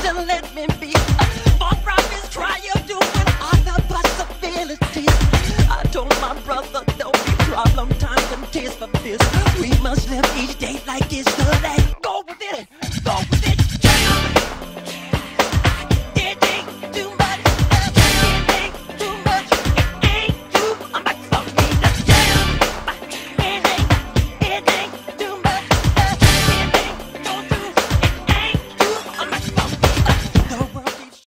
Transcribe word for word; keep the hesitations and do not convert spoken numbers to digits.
and let me be. Far from his trial, doing other possibilities. I told my brother, don't be problem, time can taste for this. We must live each day like it's the